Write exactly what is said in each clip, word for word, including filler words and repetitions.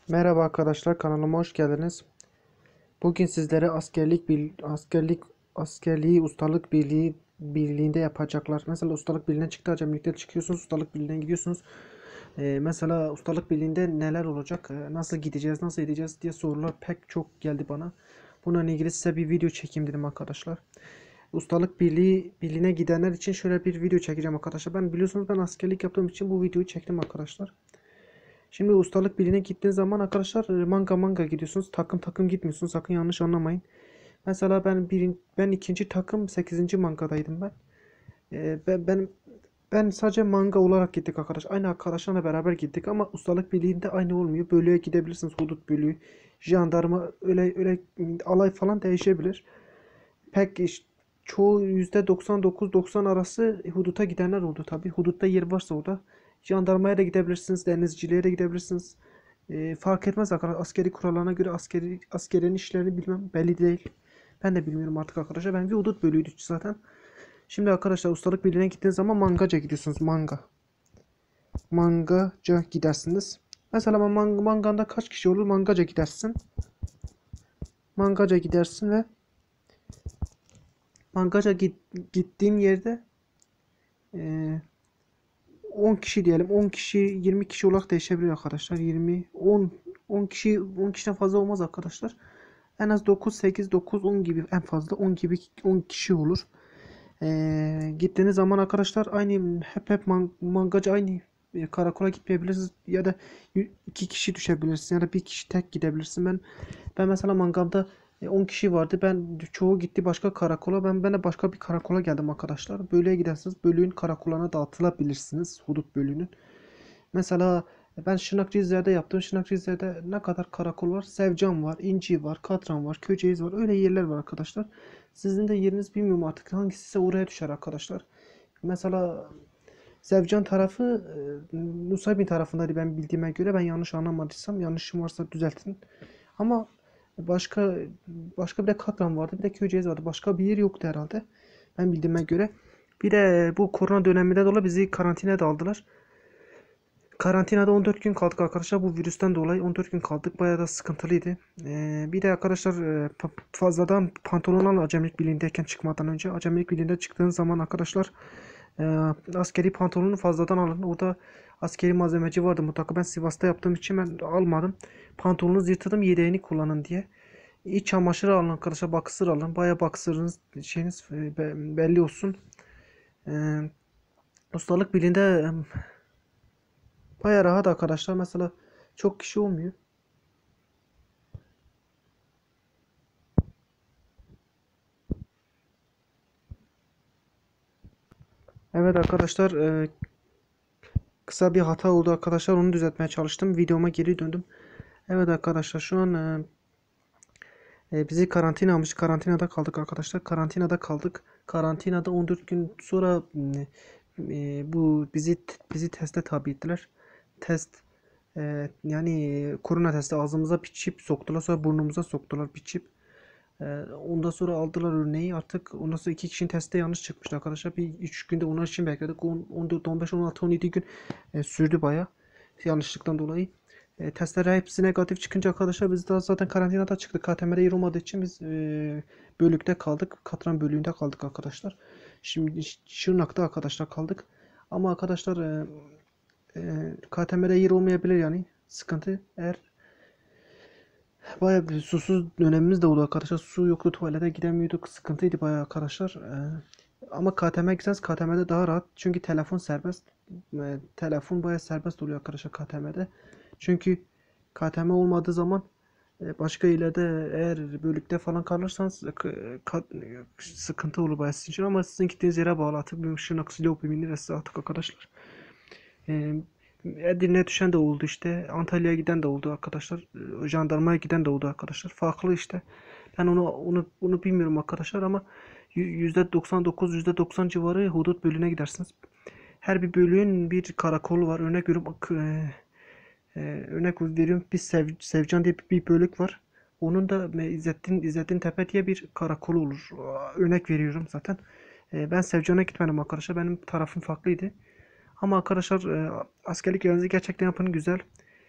Merhaba arkadaşlar, kanalıma hoş geldiniz. Bugün sizlere askerlik bil, askerlik askerliği ustalık birliği birliğinde yapacaklar. Mesela ustalık birliğine çıktı, acemilikte çıkıyorsunuz, ustalık birliğine gidiyorsunuz. Ee, mesela ustalık birliğinde neler olacak, ee, nasıl gideceğiz, nasıl edeceğiz diye sorular pek çok geldi bana. Bununla ilgili size bir video çekeyim dedim arkadaşlar. Ustalık birliği birliğine gidenler için şöyle bir video çekeceğim arkadaşlar. Ben biliyorsunuz ben askerlik yaptığım için bu videoyu çektim arkadaşlar. Şimdi ustalık birliğine gittiğiniz zaman arkadaşlar e, manga manga gidiyorsunuz. Takım takım gitmiyorsunuz. Sakın yanlış anlamayın. Mesela ben birin, ben ikinci takım sekizinci mangadaydım ben. E, ben, ben ben sadece manga olarak gittik arkadaş. Aynı arkadaşlarla beraber gittik ama ustalık birliğinde aynı olmuyor. Bölüye gidebilirsiniz. Hudut bölüğü, jandarma öyle öyle alay falan değişebilir. Pek iş, çoğu yüzde doksan dokuz doksan arası huduta gidenler oldu tabii. Hudutta yer varsa orada. Jandarmaya da gidebilirsiniz, denizciliğe de gidebilirsiniz. E, fark etmez arkadaşlar. Askeri kurallarına göre askeri askerin işlerini bilmem belli değil. Ben de bilmiyorum artık arkadaşlar. Ben bir hudut bölüydü zaten. Şimdi arkadaşlar ustalık birliğine gittiğiniz zaman mangaca gidiyorsunuz. Manga. Mangaca gidersiniz. Mesela man manganda kaç kişi olur? Mangaca gidersin. Mangaca gidersin ve mangaca git, gittiğin yerde e, on kişi diyelim. on kişi yirmi kişi olarak değişebilir arkadaşlar. yirmi on on kişi on kişiden fazla olmaz arkadaşlar. En az dokuz sekiz dokuz on gibi en fazla on gibi on kişi olur. Ee, gittiğiniz zaman arkadaşlar aynı hep hep man, mangacı aynı e, karakola gitmeyebilirsiniz ya da iki kişi düşebilirsiniz ya da bir kişi tek gidebilirsin. Ben ben mesela mangamda e, on kişi vardı. Ben çoğu gitti başka karakola. Ben ben de başka bir karakola geldim arkadaşlar. Bölüye gidersiniz. Bölüğün karakollarına dağıtılabilirsiniz. Hudut bölüğünün. Mesela ben Şırnak Rize'de yaptım. Şırnak Rize'de ne kadar karakol var? Sevcan var, İnci var, Katran var, Köyceğiz var. Öyle yerler var arkadaşlar. Sizin de yeriniz bilmiyorum artık. Hangisi ise oraya düşer arkadaşlar. Mesela Sevcan tarafı e, Nusaybin tarafındaydı ben bildiğime göre. Ben yanlış anlamadıysam yanlışım varsa düzeltin. Ama başka başka bir de Katran vardı. Bir de Köyceğiz vardı. Başka bir yer yoktu herhalde. Ben bildiğime göre. Bir de bu korona döneminde dolayı bizi karantinaya da aldılar. Karantinada on dört gün kaldık arkadaşlar. Bu virüsten dolayı on dört gün kaldık. Bayağı da sıkıntılıydı. Ee, bir de arkadaşlar e, fazladan pantolonlarla acemilik birliğindeyken çıkmadan önce acemilik birliğinde çıktığınız zaman arkadaşlar e, askeri pantolonu fazladan alın. Orada askeri malzemeci vardı mutlaka. Ben Sivas'ta yaptığım için ben almadım. Pantolonu yırtladım yedeğini kullanın diye. İç çamaşırı alın arkadaşlar. Baksır alın. Bayağı baksırınız şeyiniz e, belli olsun. Ee, ustalık birliğinde Baya rahat arkadaşlar. Mesela çok kişi olmuyor. Evet arkadaşlar e, kısa bir hata oldu arkadaşlar. Onu düzeltmeye çalıştım. Videoma geri döndüm. Evet arkadaşlar şu an e, e, bizi karantina almış. Karantinada kaldık arkadaşlar. Karantinada kaldık. Karantinada on dört gün sonra e, bu bizi bizi teste tabi ettiler. Test e, yani korona testi ağzımıza bir çip soktular. Sonra burnumuza soktular bir çip. Ee, ondan sonra aldılar örneği artık ondan sonra iki kişinin testi yanlış çıkmıştı arkadaşlar. Bir üç günde onlar için bekledik. on, on dört, on beş, on altı, on yedi gün e, sürdü baya yanlışlıktan dolayı. E, testler hepsi negatif çıkınca arkadaşlar biz daha zaten karantinada çıktık. K T M'de yer olmadığı için biz e, bölükte kaldık. Katran bölüğünde kaldık arkadaşlar. Şimdi Şırnak'ta arkadaşlar kaldık. Ama arkadaşlar e, e, K T M'de yer olmayabilir yani. Sıkıntı eğer Bayağı bir susuz dönemimiz de oldu arkadaşlar. Su yoktu, tuvalete gidemiyorduk. Sıkıntıydı bayağı arkadaşlar. Ee, ama K T M'ye gitseniz K T M'de daha rahat. Çünkü telefon serbest. Ee, telefon bayağı serbest oluyor arkadaşlar K T M'de. Çünkü K T M olmadığı zaman e, başka illerde eğer bölükte falan kalırsanız e, ka- sıkıntı olur bayağı sizin için. Ama sizin gittiğiniz yere bağlı. Artık bir Şırnak, Silopi, Miniresi artık arkadaşlar. Ee, Edirne'ye düşen de oldu işte. Antalya'ya giden de oldu arkadaşlar. Ee, Jandarmaya giden de oldu arkadaşlar. Farklı işte. Ben onu onu onu bilmiyorum arkadaşlar ama yüzde doksan dokuz yüzde doksan civarı hudut bölüğüne gidersiniz. Her bir bölüğün bir karakolu var. Örnek veriyorum e, e, örnek veriyorum bir Sev, Sevcan diye bir bölük var. Onun da İzzettin İzzettin Tepe diye bir karakolu olur. Örnek veriyorum zaten. E, ben Sevcan'a gitmedim arkadaşlar. Benim tarafım farklıydı. Ama arkadaşlar e, askerlik görevinizi gerçekten yapın güzel.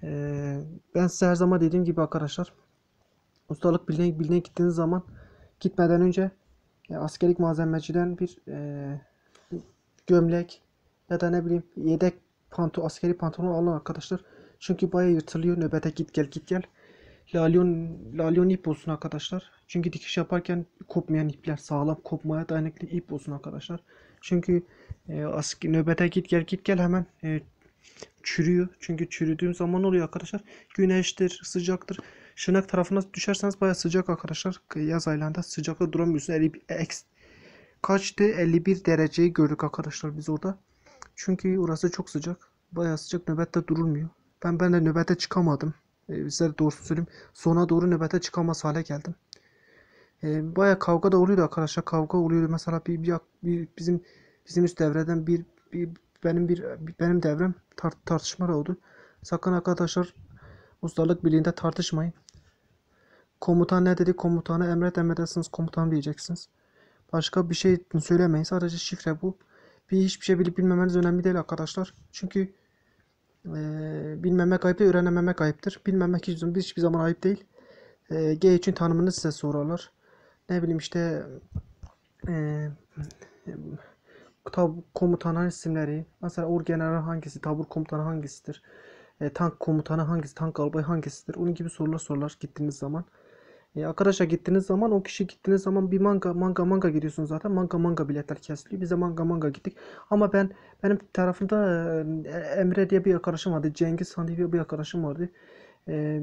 Ee, ben size her zaman dediğim gibi arkadaşlar, ustalık birliğine, birliğine gittiğiniz zaman gitmeden önce e, askerlik malzemeciden bir e, gömlek ya da ne bileyim yedek panto askeri pantolon alın arkadaşlar. Çünkü bayağı yırtılıyor. Nöbete git gel git gel. Lalyon, lalyon ip olsun arkadaşlar. Çünkü dikiş yaparken kopmayan ipler, sağlam kopmaya dayanıklı ip olsun arkadaşlar. Çünkü e, asker, nöbete git gel git gel hemen e, çürüyor. Çünkü çürüdüğüm zaman oluyor arkadaşlar. Güneştir, sıcaktır. Şırnak tarafına düşerseniz bayağı sıcak arkadaşlar. Yaz aylarında sıcakta duramıyorsunuz. elli, eksi, kaçtı? elli bir dereceyi gördük arkadaşlar biz orada. Çünkü orası çok sıcak. Bayağı sıcak, nöbette durulmuyor. Ben ben de nöbete çıkamadım. Ee, size doğrusu söyleyeyim. Sona doğru nöbete çıkamaz hale geldim. Ee, bayağı kavga da oluyordu arkadaşlar. Kavga oluyordu. Mesela bir, bir, bir bizim bizim üst devreden bir, bir benim bir benim devrem tar tartışma oldu. Sakın arkadaşlar ustalık birliğinde tartışmayın. Komutan ne dedi? Komutana emret emredersiniz. Komutan diyeceksiniz. Başka bir şey söylemeyin. Sadece şifre bu. Bir hiçbir şey bilip bilmemeniz önemli değil arkadaşlar. Çünkü e, bilmemek ayıp değil, öğrenememek ayıptır. Bilmemek hiç, hiçbir zaman ayıp değil. E, G üçün tanımını size sorarlar. Ne bileyim işte e, tab komutanın isimleri. Mesela orgeneral hangisi, tabur komutanı hangisidir? E, tank komutanı hangisi, tank albayı hangisidir? Onun gibi sorular sorular gittiğiniz zaman. E, arkadaşlar gittiğiniz zaman o kişi gittiğiniz zaman bir manga manga manga gidiyorsunuz zaten. Manga manga biletler kesiliyor. Biz de manga manga gittik. Ama ben benim tarafımda e, Emre diye bir arkadaşım vardı. Cengiz Han diye bir arkadaşım vardı. E,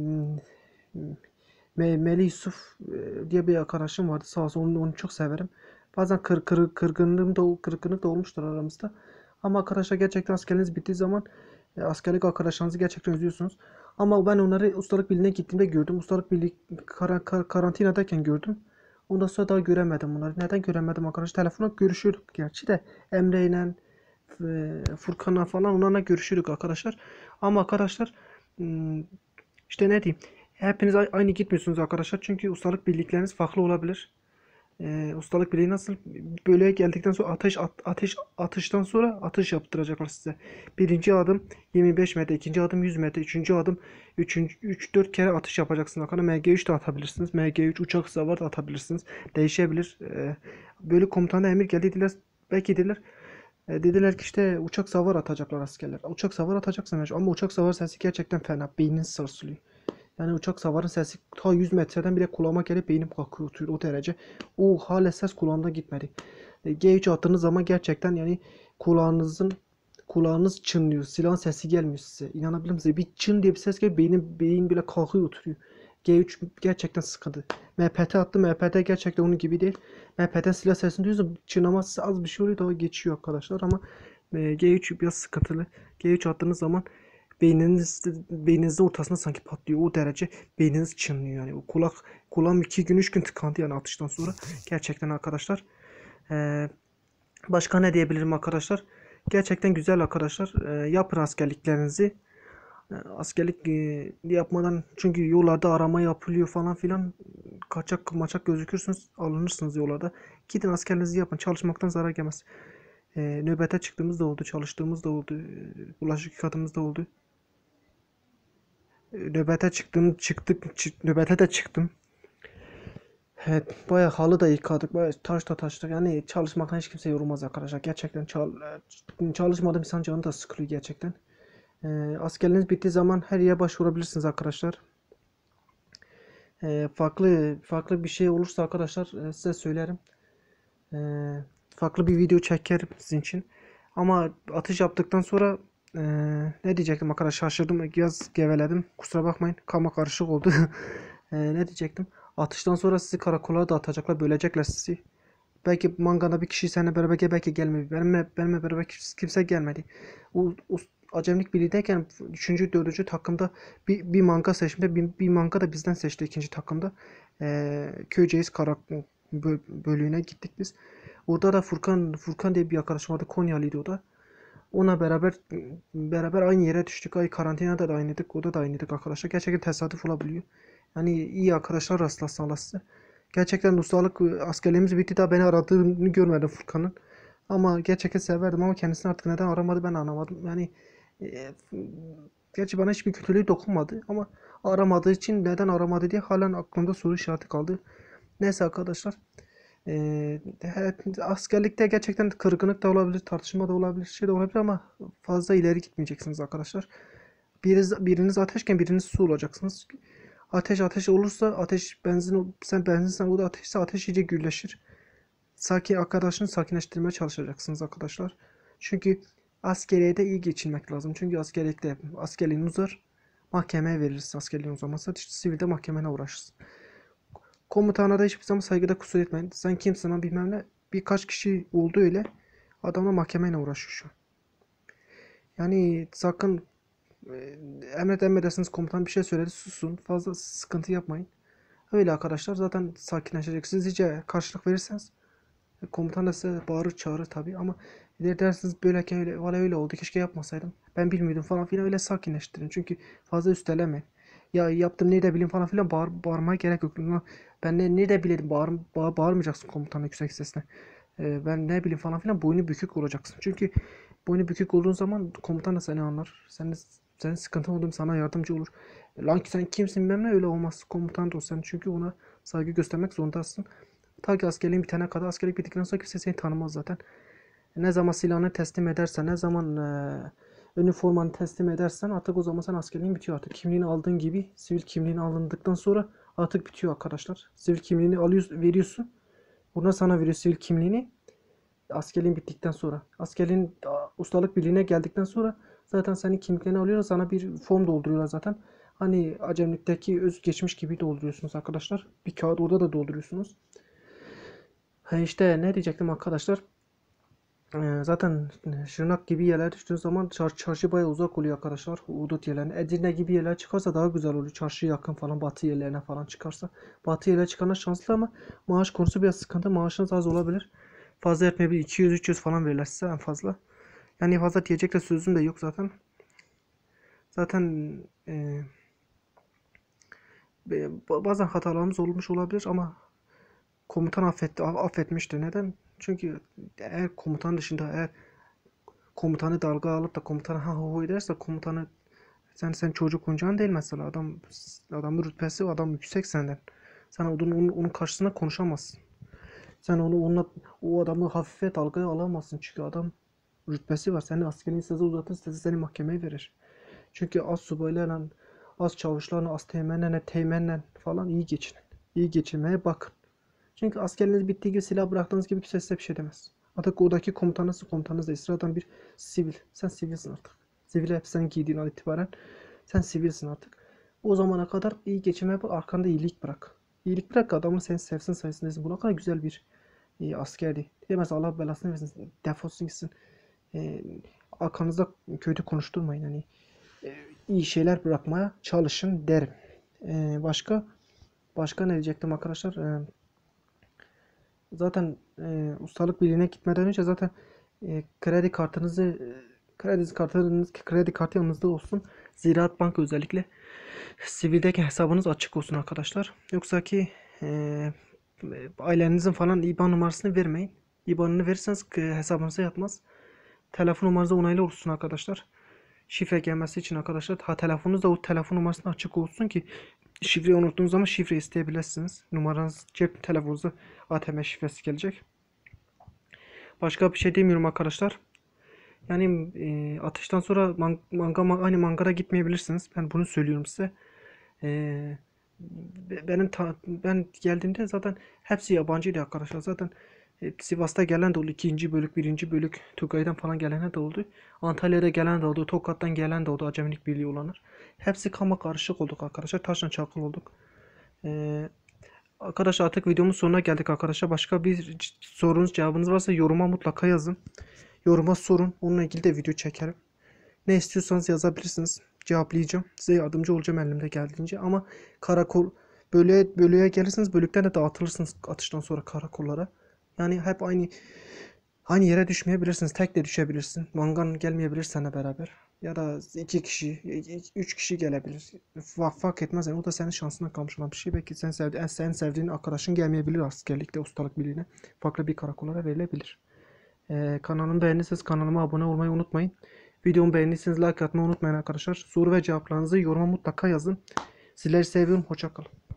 Me Melih Yusuf e, diye bir arkadaşım vardı. Sağ olsun onu, onu çok severim. Bazen kır, kır, kırgınlığım da kırgınlık da olmuştur aramızda. Ama arkadaşlar gerçekten askeriniz bittiği zaman e, askerlik arkadaşlarınızı gerçekten üzüyorsunuz. Ama ben onları ustalık birliğine gittiğimde gördüm. Ustalık birliği kar, kar, karantinadayken gördüm. Ondan sonra daha göremedim onları. Neden göremedim arkadaşlar? Telefonla görüşüyorduk gerçi de. Emre ile e, Furkan'la falan onlarla görüşüyorduk arkadaşlar. Ama arkadaşlar hmm, işte ne diyeyim. Hepiniz aynı gitmiyorsunuz arkadaşlar. Çünkü ustalık birlikleriniz farklı olabilir. Ee, ustalık birliği nasıl? Bölüye geldikten sonra ateş at, ateş atıştan sonra atış yaptıracaklar size. Birinci adım yirmi beş metre, ikinci adım yüz metre, üçüncü adım üç dört kere atış yapacaksınız. Arkadaşlar M G üç de atabilirsiniz. M G üç uçak savar da atabilirsiniz. Değişebilir. Ee, böyle komutana emir geldi dediler. Belki dediler. E, dediler ki işte uçak savar atacaklar askerler. Uçak savar atacaksınız ama uçak savar sesi gerçekten fena. Beyniniz sarsılıyor. Yani uçak savarın sesi ta yüz metreden bile kulağıma gelip beynim kalkıyor o derece. O hala ses kulağımda gitmedi. E, G üç attığınız zaman gerçekten yani kulağınızın kulağınız çınlıyor. Silahın sesi gelmiyor size. İnanabilir misiniz? Bir çın diye bir ses geliyor. Beynim, beyin bile kalkıyor oturuyor. G üç gerçekten sıkıntı. M P T attı. M P T gerçekten onun gibi değil. M P T silah sesini duyuyorsunuz. Çınlaması az bir şey oluyor. Daha geçiyor arkadaşlar ama e, G üç biraz sıkıntılı. G üç attığınız zaman beyniniz beyninizin ortasında sanki patlıyor. O derece beyniniz çınlıyor yani. O kulak kulağım iki gün üç gün tıkandı yani atıştan sonra. Gerçekten arkadaşlar. Ee, başka ne diyebilirim arkadaşlar? Gerçekten güzel arkadaşlar. Ee, yapın askerliklerinizi. Ee, askerlik e, yapmadan çünkü yollarda arama yapılıyor falan filan. Kaçak maçak gözükürsünüz. Alınırsınız yollarda. Gidin askerliğinizi yapın. Çalışmaktan zarar gelmez. Ee, nöbete çıktığımız da oldu. Çalıştığımız da oldu. E, bulaşık yıkadığımız da oldu. Nöbete çıktım, çıktık, çık, nöbete de çıktım. Evet, bayağı halı da yıkadık, bayağı taş da taştık. Yani çalışmaktan hiç kimse yorulmaz arkadaşlar. Gerçekten çal, çalışmadığım insan canı da sıkılıyor gerçekten. Ee, askerliğiniz bittiği zaman her yere başvurabilirsiniz arkadaşlar. Ee, farklı farklı bir şey olursa arkadaşlar e, size söylerim. Ee, farklı bir video çekerim sizin için. Ama atış yaptıktan sonra e, ne diyecektim arkadaşlar şaşırdım. Biraz geveledim. Kusura bakmayın. Kama karışık oldu. e, ne diyecektim? Atıştan sonra sizi karakola da atacaklar. Bölecekler sizi. Belki mangada bir kişi seninle beraber gel belki gelmedi. Benimle, benimle beraber kimse gelmedi. O, o acemlik birliğindeyken üçüncü dördüncü takımda bir, bir manga seçimde bir, bir manga da bizden seçti ikinci takımda. Ee, Köyceğiz Karak bölüğüne gittik biz. Orada da Furkan Furkan diye bir arkadaşım vardı. Konyalıydı o da. Ona beraber beraber aynı yere düştük. Ay karantinada da aynıydık. Orada da aynıydık arkadaşlar. Gerçekten tesadüf olabiliyor. Yani iyi arkadaşlar rastlasın Allah size. Gerçekten ustalık askerliğimiz bitti daha beni aradığını görmedim Furkan'ın. Ama gerçekten severdim ama kendisini artık neden aramadı ben anlamadım. Yani e, Gerçi bana hiçbir kötülüğü dokunmadı ama aramadığı için neden aramadı diye halen aklımda soru işareti kaldı. Neyse arkadaşlar. Ee, askerlikte gerçekten kırgınlık da olabilir, tartışma da olabilir, şey de olabilir ama fazla ileri gitmeyeceksiniz arkadaşlar. Biriniz, biriniz ateşken biriniz su olacaksınız. Ateş ateş olursa ateş benzin sen benzinsen o da ateşse ateş iyice gürleşir. Sakin arkadaşını sakinleştirmeye çalışacaksınız arkadaşlar. Çünkü askeriyede iyi geçinmek lazım. Çünkü askerlikte askerliğin uzar. Mahkemeye verirsin askerliğin uzamazsa. İşte sivilde mahkemene uğraşırsın. Komutana da hiçbir zaman saygıda kusur etmeyin. Sen kimsin lan bilmem ne. Birkaç kişi oldu öyle. Adamla mahkemeyle uğraşıyor şu an. Yani sakın e, emret emredersiniz komutan bir şey söyledi susun. Fazla sıkıntı yapmayın. Öyle arkadaşlar zaten sakinleşecek. Siz iyice karşılık verirseniz e, komutan da size bağırır çağırır tabii ama ileri dersiniz böyleyken öyle, valla öyle oldu keşke yapmasaydım. Ben bilmiyordum falan filan öyle sakinleştirin. Çünkü fazla üstelemeyin. Ya yaptım ne de bileyim falan filan bağır, bağırmaya gerek yok. Ben ne, ne de bileyim bağır, bağır, bağırmayacaksın komutanın yüksek sesle. Ee, ben ne bileyim falan filan boynu bükük olacaksın. Çünkü boynu bükük olduğun zaman komutan da seni anlar. Senin, senin sıkıntın olduğum sana yardımcı olur. Lan sen kimsin bilmem ne öyle olmaz. Komutan da sen çünkü ona saygı göstermek zorundasın. Ta ki askerliğin bitene kadar askerlik bittikten sonra kimse seni tanımaz zaten. Ne zaman silahını teslim edersen, ne zaman e, üniformanı teslim edersen artık o zaman sen askerliğin bitiyor artık. Kimliğini aldığın gibi sivil kimliğini alındıktan sonra artık bitiyor arkadaşlar. Sivil kimliğini alıyorsun, veriyorsun. Buna sana veriyor sivil kimliğini. Askerliğin bittikten sonra. Askerliğin ustalık birliğine geldikten sonra zaten senin kimliklerini alıyorlar. Sana bir form dolduruyorlar zaten. Hani acemlikteki özgeçmiş gibi dolduruyorsunuz arkadaşlar. Bir kağıt orada da dolduruyorsunuz. Ha işte ne diyecektim arkadaşlar. Ee, zaten Şırnak gibi yerlere düştüğün zaman çar çarşı bayağı uzak oluyor arkadaşlar. Hudut yerlerine. Edirne gibi yerler çıkarsa daha güzel oluyor. Çarşı yakın falan batı yerlerine falan çıkarsa. Batı yerlere çıkanlar şanslı ama maaş konusu biraz sıkıntı. Maaşınız az olabilir. Fazla etmeyebilir. iki yüz üç yüz falan verirler size en fazla. Yani fazla diyecek de sözüm de yok zaten. Zaten e, bazen hatalarımız olmuş olabilir ama komutan affetti, affetmiştir. Neden? Çünkü eğer komutan dışında eğer komutanı dalga alıp da komutanı ha ho ederse komutanı sen sen çocuk oyuncağın değil mesela adam adamın rütbesi adam yüksek senden. Sen onun, onun, onun karşısında konuşamazsın. Sen onu onunla o adamı hafife dalgaya alamazsın çünkü adam rütbesi var. Seni askerin size uzatır size seni mahkemeye verir. Çünkü az subaylarla az çavuşlarla az teğmenle teğmenle falan iyi geçinin. İyi geçinmeye bakın. Çünkü askeriniz bittiği gibi silah bıraktığınız gibi kimse size bir şey demez. Artık oradaki komutanınız komutanınız da sıradan bir sivil. Sen sivilsin artık. Sivil hep senin giydiğin an itibaren sen sivilsin artık. O zamana kadar iyi geçinmeye bak arkanda iyilik bırak. İyilik bırak adamın seni sevsin sayesinde desin. Bu ne kadar güzel bir e, askerdi. Diyemez Allah belasını versin. Defolsun gitsin. E, arkanızda kötü konuşturmayın. Yani e, iyi şeyler bırakmaya çalışın derim. E, başka başka ne diyecektim arkadaşlar? E, Zaten e, ustalık birliğine gitmeden önce zaten e, kredi kartınızı e, kredi kartınız kredi kartı yanınızda olsun. Ziraat Bank özellikle sivildeki hesabınız açık olsun arkadaşlar. Yoksa ki e, ailenizin falan IBAN numarasını vermeyin. IBAN'ını verirseniz e, hesabınıza yatmaz. Telefon numaranızı onaylı olsun arkadaşlar. Şifre gelmesi için arkadaşlar ha telefonunuz da o telefon numarasını açık olsun ki şifreyi unuttuğunuz zaman şifre isteyebilirsiniz. Numaranız cep telefonunuza A T M şifresi gelecek. Başka bir şey demiyorum arkadaşlar. Yani e, atıştan sonra man manga ma hani mangara gitmeyebilirsiniz. Ben bunu söylüyorum size. E, benim ben geldiğimde zaten hepsi yabancıydı arkadaşlar. Zaten e, Sivas'ta gelen de oldu. İkinci bölük, birinci bölük Tugay'dan falan gelen de oldu. Antalya'da gelen de oldu. Tokat'tan gelen de oldu. Acemilik Birliği olanlar. Hepsi kama karışık olduk arkadaşlar. Taşla çakıl olduk. E, Arkadaşlar artık videomun sonuna geldik arkadaşlar. Başka bir sorunuz cevabınız varsa yoruma mutlaka yazın. Yoruma sorun. Onunla ilgili de video çekerim. Ne istiyorsanız yazabilirsiniz. Cevaplayacağım. Size yardımcı olacağım elimde geldiğince. Ama karakol bölüğe, bölüğe gelirseniz bölükten de dağıtılırsınız atıştan sonra karakollara. Yani hep aynı aynı yere düşmeyebilirsiniz. Tek de düşebilirsin. Mangan gelmeyebilir seninle beraber. Ya da iki kişi, üç kişi gelebilir. Fark, fark etmez yani. O da senin şansına kalmış olan bir şey. Belki sen sevdiğin, sen sevdiğin arkadaşın gelmeyebilir askerlikte, ustalık birliğine. Farklı bir karakollara verilebilir. Ee, kanalımı beğendiyseniz kanalıma abone olmayı unutmayın. Videomu beğendiyseniz like atmayı unutmayın arkadaşlar. Soru ve cevaplarınızı yoruma mutlaka yazın. Sizleri seviyorum. Hoşça kalın.